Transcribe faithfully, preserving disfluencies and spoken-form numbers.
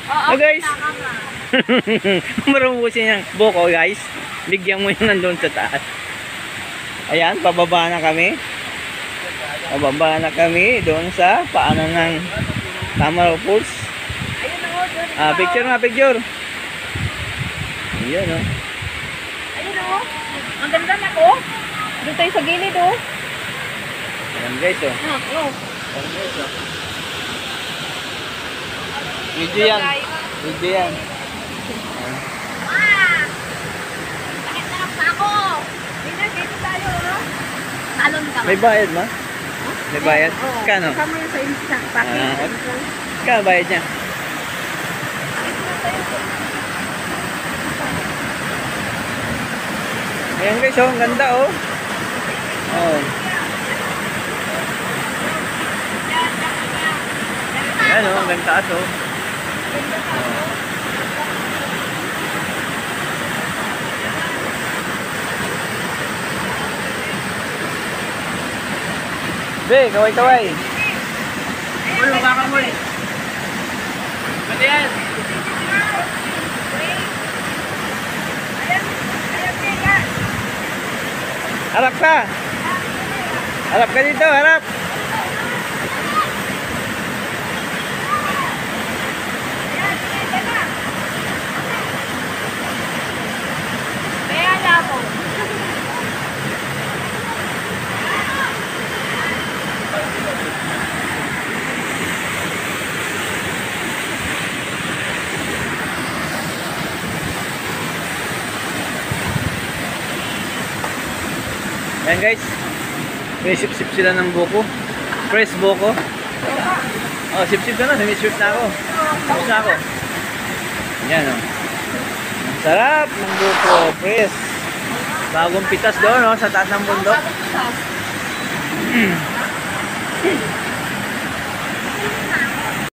Oh, guys. Marubusin yung buko, guys. Bigyan mo yung nandun sa taas. Ayan, pababa na kami. Pababa na kami doon sa paanan ng Tamaraw Falls. Ah, picture na, picture. Ayan, oh. Ayun, oh. Ang ganda na, oh. Doon tayo sa gilid, oh. Ayan, guys, oh. Ah, oh. Ayan, guys, oh. Video yan. Video yan. Ah! Bakit na lang pa ako? Dito, dito tayo, oh. Talon ka. May bayad, ma? May bayad? Oo. Kano? Kasama yun sa insta. Bakit? Ah, kano bayad niya? Ayan guys, oh, ang ganda, oh. Oh. Ayan, oh, ang ganda, oh. Be, kaway-kaway. Uy, baka mo eh. Ba't yan? Harap ka. Harap ka dito, harap. Kaya na po. Ayan guys, may sip-sip sila ng buko. Fresh buko. Oh, sip-sip na na, sip-sip na ako. Tapos na ako. Ayan, oh. Ang sarap ng buko, fresh. Bagong pitas doon, oh, sa taas ng bundok.